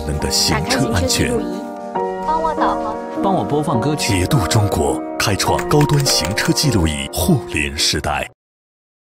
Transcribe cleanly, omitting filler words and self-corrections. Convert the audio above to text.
能的行车安全。 帮我导航， 帮我播放歌曲。 捷度中国开创高端行车记录仪互联时代。